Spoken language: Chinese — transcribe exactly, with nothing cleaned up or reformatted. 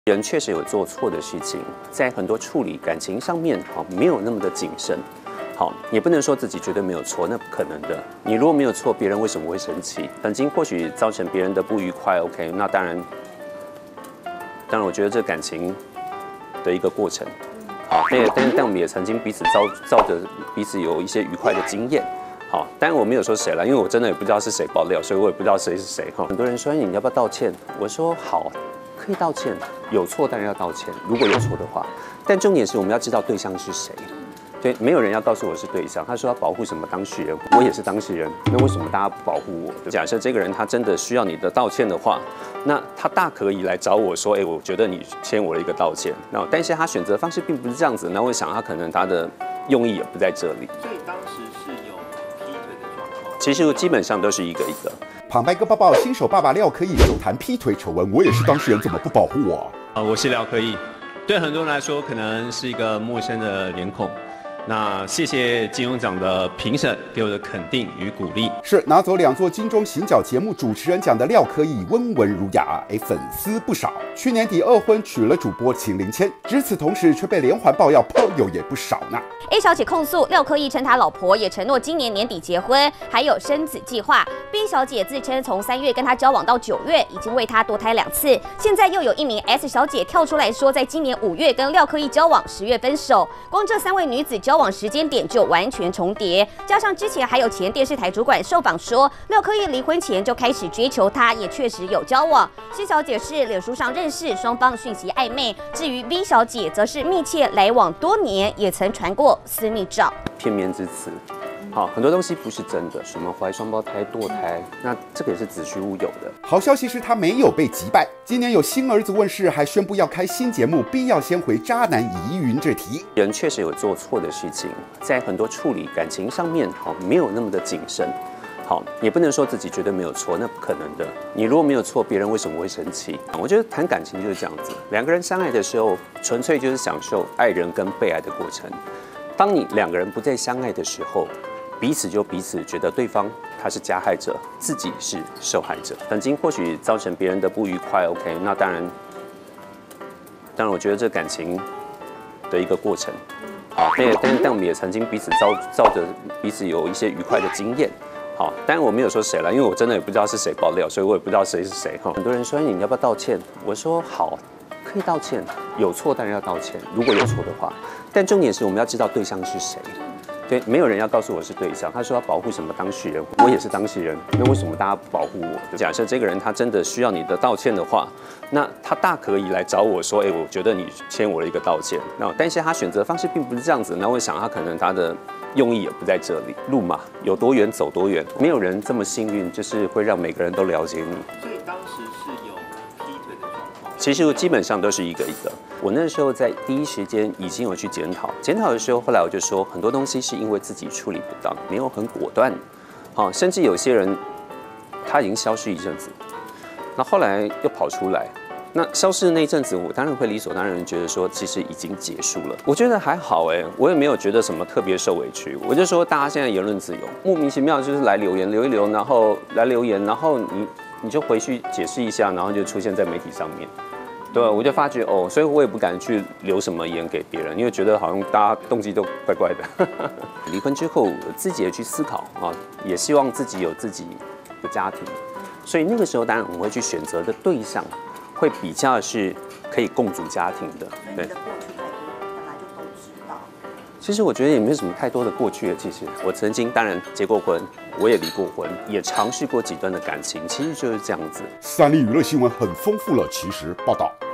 人确实有做错的事情，在很多处理感情上面，好没有那么的谨慎。好，也不能说自己绝对没有错，那不可能的。你如果没有错，别人为什么会生气？曾经或许造成别人的不愉快 ，OK， 那当然，当然，我觉得这感情的一个过程。好，但但但我们也曾经彼此造造着彼此有一些愉快的经验。好，当然我没有说谁了，因为我真的也不知道是谁爆料，所以我也不知道谁是谁哈。很多人说你要不要道歉？我说好，可以道歉，有错当然要道歉，如果有错的话。但重点是我们要知道对象是谁。对，没有人要告诉我是对象。他说要保护什么当事人，我也是当事人，那为什么大家不保护我？假设这个人他真的需要你的道歉的话，那他大可以来找我说，哎，我觉得你欠我的一个道歉。那但是他选择的方式并不是这样子，那我想他可能他的用意也不在这里。 所以当时是有劈腿的状况。 其实基本上都是一个一个。 旁白哥抱抱，新手爸爸廖可以手谈劈腿丑闻，我也是当事人，怎么不保护我？ 啊，我是廖可以。对很多人来说，可能是一个陌生的脸孔。那谢谢金钟奖的评审给我的肯定与鼓励。 是拿走两座金钟行脚节目主持人奖的廖可以，温文儒雅，哎，粉丝不少。去年底二婚娶了主播秦林谦，值此同时却被连环爆料，炮友也不少呢。 A 小姐控诉廖可以称她老婆也承诺今年年底结婚，还有生子计划。B 小姐自称从三月跟他交往到九月，已经为他堕胎两次。现在又有一名 S 小姐跳出来说，在今年五月跟廖可以交往，十月分手。光这三位女子交往时间点就完全重叠，加上之前还有前电视台主管受访说，廖可以离婚前就开始追求她，也确实有交往。C 小姐是脸书上认识，双方讯息暧昧。至于 B 小姐，则是密切来往多年，也曾传过私密照。 片面之词。好，很多东西不是真的，什么怀双胞胎、堕胎，那这个也是子虚乌有的。 好消息是他没有被击败，今年有新儿子问世，还宣布要开新节目，必要先回渣男疑云这题。 人确实有做错的事情，在很多处理感情上面，好没有那么的谨慎。好，也不能说自己绝对没有错，那不可能的。你如果没有错，别人为什么会生气？我觉得谈感情就是这样子，两个人相爱的时候，纯粹就是享受爱人跟被爱的过程。当你两个人不再相爱的时候，彼此就彼此觉得对方他是加害者，自己是受害者。曾经或许造成别人的不愉快 ，OK， 那当然，当然我觉得这感情的一个过程。好，但但但我们也曾经彼此造造着彼此有一些愉快的经验。好，当然我没有说谁了，因为我真的也不知道是谁爆料，所以我也不知道谁是谁哈。很多人说你要不要道歉？我说好，可以道歉，有错当然要道歉，如果有错的话。但重点是我们要知道对象是谁。对，没有人要告诉我是对象。他说要保护什么当事人，我也是当事人，那为什么大家不保护我？假设这个人他真的需要你的道歉的话，那他大可以来找我说，哎，我觉得你欠我的一个道歉。那但是他选择的方式并不是这样子，那我想他可能他的用意也不在这里。路嘛，有多远走多远，没有人这么幸运，就是会让每个人都了解你。 所以当时是有劈腿的状况。 其实基本上都是一个一个。我那时候在第一时间已经有去检讨，检讨的时候，后来我就说很多东西是因为自己处理不当，没有很果断，好，甚至有些人他已经消失一阵子，那后来又跑出来，那消失的那一阵子，我当然会理所当然觉得说，其实已经结束了。我觉得还好哎，我也没有觉得什么特别受委屈，我就说大家现在言论自由，莫名其妙就是来留言留一留，然后来留言，然后你你就回去解释一下，然后就出现在媒体上面。对，我就发觉哦，所以我也不敢去留什么言给别人，因为觉得好像大家动机都怪怪的。离婚之后，自己也去思考啊，也希望自己有自己的家庭，所以那个时候当然我们会去选择的对象，会比较是可以共组家庭的。对。其实我觉得也没有什么太多的过去了。其实我曾经当然结过婚，我也离过婚，也尝试过几段的感情，其实就是这样子。 三立娱乐新闻很丰富了，其实报道。